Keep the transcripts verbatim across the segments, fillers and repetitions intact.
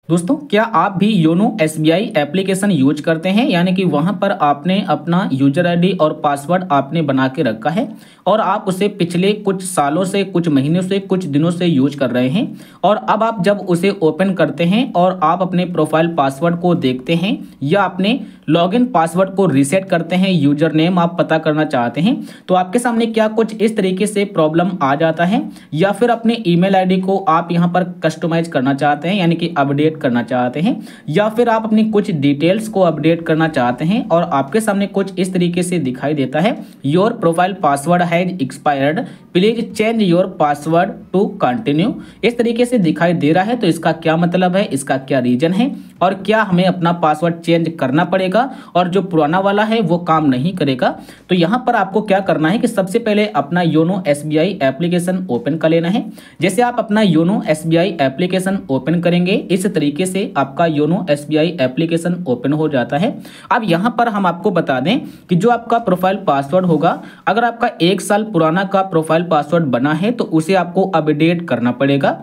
दोस्तों, क्या आप भी YONO S B I application use करते हैं, यानी कि वहां पर आपने अपना यूजर आईडी और पासवर्ड आपने बना के रखा है और आप उसे पिछले कुछ सालों से, कुछ महीनों से, कुछ दिनों से यूज कर रहे हैं और अब आप जब उसे ओपन करते हैं और आप अपने प्रोफाइल पासवर्ड को देखते हैं या अपने लॉगिन पासवर्ड को रीसेट करते हैं, यूजर नेम आप पता करना चाहते हैं, तो आपके सामने क्या कुछ इस तरीके से प्रॉब्लम आ जाता है। या फिर अपने ईमेल आईडी को आप यहां पर कस्टमाइज करना चाहते हैं, यानी कि अपडेट करना चाहते हैं, या फिर आप अपनी कुछ डिटेल्स को अपडेट करना चाहते हैं और आपके सामने कुछ इस तरीके से दिखाई देता है, your profile password has expired, please change your password to continue. इस तरीके से दिखाई दे रहा है, तो इसका क्या मतलब है, इसका क्या रीजन है और क्या हमें अपना पासवर्ड चेंज करना पड़ेगा और जो पुराना वाला है वो काम नहीं करेगा। तो यहां पर आपको क्या करना है कि सबसे पहले अपना YONO S B I application open कर लेना है। जैसे आप अपना YONO S B I application open करेंगे, इस तरीके से आपका YONO S B I application open हो जाता है। अब यहां पर हम आपको बता दें कि जो आपका प्रोफाइल पासवर्ड होगा, अगर आपका एक साल पुराना का प्रोफाइल पासवर्ड बना है तो उसे आपको अपडेट करना पड़ेगा।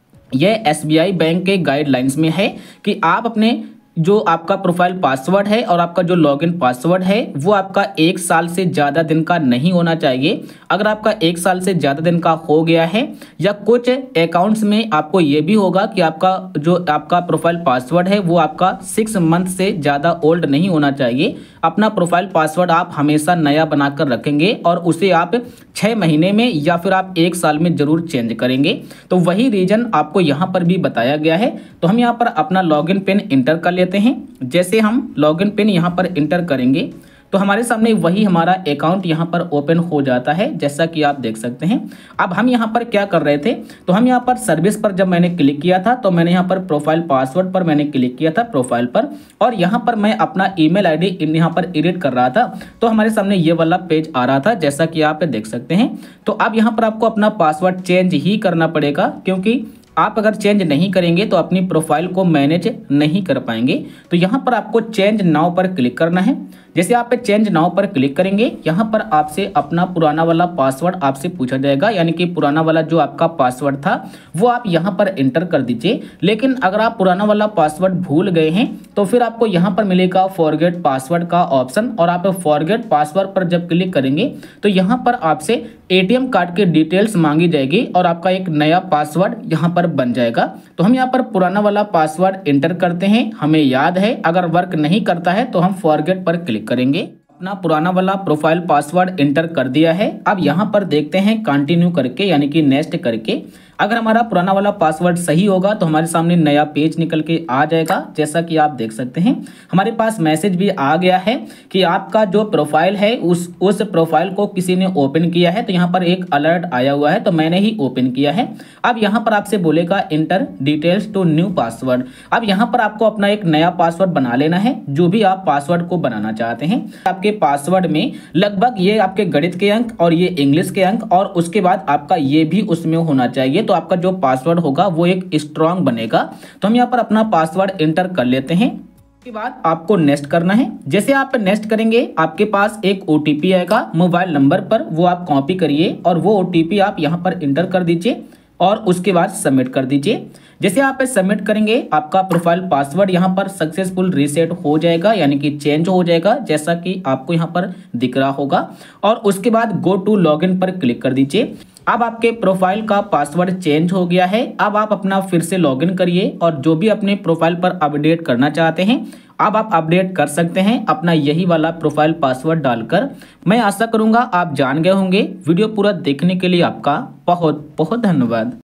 यह एस बी आई बैंक के गाइडलाइंस में है कि आप अपने जो आपका प्रोफाइल पासवर्ड है और आपका जो लॉगिन पासवर्ड है वो आपका एक साल से ज़्यादा दिन का नहीं होना चाहिए। अगर आपका एक साल से ज़्यादा दिन का हो गया है या कुछ अकाउंट्स में आपको ये भी होगा कि आपका जो आपका प्रोफाइल पासवर्ड है वो आपका सिक्स मंथ से ज़्यादा ओल्ड नहीं होना चाहिए। अपना प्रोफाइल पासवर्ड आप हमेशा नया बनाकर रखेंगे और उसे आप छः महीने में या फिर आप एक साल में ज़रूर चेंज करेंगे। तो वही रीज़न आपको यहाँ पर भी बताया गया है। तो हम यहाँ पर अपना लॉगिन पिन इंटर कर लेते हैं। जैसे हम लॉगिन पिन यहाँ पर इंटर करेंगे तो हमारे सामने वही हमारा अकाउंट यहाँ पर ओपन हो जाता है, जैसा कि आप देख सकते हैं। अब हम यहाँ पर क्या कर रहे थे, तो हम यहाँ पर सर्विस पर जब मैंने क्लिक किया था तो मैंने यहाँ पर प्रोफाइल पासवर्ड पर मैंने क्लिक किया था प्रोफाइल पर, और यहाँ पर मैं अपना ईमेल आईडी यहाँ पर एडिट कर रहा था। तो हमारे सामने ये वाला पेज आ रहा था, जैसा कि आप देख सकते हैं। तो अब यहाँ पर आपको अपना पासवर्ड चेंज ही करना पड़ेगा, क्योंकि आप अगर चेंज नहीं करेंगे तो अपनी प्रोफाइल को मैनेज नहीं कर पाएंगे। तो यहाँ पर आपको चेंज नाउ पर क्लिक करना है। जैसे आप चेंज नाउ पर क्लिक करेंगे, यहाँ पर आपसे अपना पुराना वाला पासवर्ड आपसे पूछा जाएगा, यानी कि पुराना वाला जो आपका पासवर्ड था वो आप यहाँ पर एंटर कर दीजिए। लेकिन अगर आप पुराना वाला पासवर्ड भूल गए हैं तो फिर आपको यहाँ पर मिलेगा फॉरगेट पासवर्ड का ऑप्शन, और आप फॉरगेट पासवर्ड पर जब क्लिक करेंगे तो यहाँ पर आपसे ए टी एम कार्ड की डिटेल्स मांगी जाएगी और आपका एक नया पासवर्ड यहाँ पर बन जाएगा। तो हम यहाँ पर पुराना वाला पासवर्ड एंटर करते हैं, हमें याद है। अगर वर्क नहीं करता है तो हम फॉरगेट पर क्लिक करेंगे। अपना पुराना वाला प्रोफाइल पासवर्ड एंटर कर दिया है। अब यहाँ पर देखते हैं कंटिन्यू करके, यानी कि नेक्स्ट करके। अगर हमारा पुराना वाला पासवर्ड सही होगा तो हमारे सामने नया पेज निकल के आ जाएगा, जैसा कि आप देख सकते हैं। हमारे पास मैसेज भी आ गया है कि आपका जो प्रोफाइल है उस उस प्रोफाइल को किसी ने ओपन किया है। तो यहाँ पर एक अलर्ट आया हुआ है, तो मैंने ही ओपन किया है। अब यहाँ पर आपसे बोलेगा enter details to new password. अब यहाँ पर आपको अपना एक नया पासवर्ड बना लेना है, जो भी आप पासवर्ड को बनाना चाहते हैं। आपके पासवर्ड में लगभग ये आपके गणित के अंक और ये इंग्लिश के अंक और उसके बाद आपका ये भी उसमें होना चाहिए, तो आपका जो पासवर्ड होगा वो एक स्ट्रांग बनेगा। तो हम यहाँ पर अपना पासवर्ड एंटर कर लेते हैं। उसके बाद आपको नेक्स्ट करना है। जैसे आप नेक्स्ट करेंगे आपके पास एक ओ टी पी आएगा मोबाइल नंबर पर, वो आप कॉपी करिए और वो ओ टी पी आप यहाँ पर एंटर कर दीजिए और उसके बाद सबमिट कर दीजिए। जैसे आप सबमिट करेंगे आपका प्रोफाइल पासवर्ड यहाँ पर सक्सेसफुल रीसेट हो जाएगा, यानी कि चेंज हो जाएगा, जैसा कि आपको यहाँ पर दिख रहा होगा। और उसके बाद गो टू लॉगिन पर क्लिक कर दीजिए। अब आपके प्रोफाइल का पासवर्ड चेंज हो गया है। अब आप अपना फिर से लॉगिन करिए और जो भी अपने प्रोफाइल पर अपडेट करना चाहते हैं अब आप अपडेट कर सकते हैं अपना यही वाला प्रोफाइल पासवर्ड डालकर। मैं आशा करूंगा आप जान गए होंगे। वीडियो पूरा देखने के लिए आपका बहुत बहुत धन्यवाद।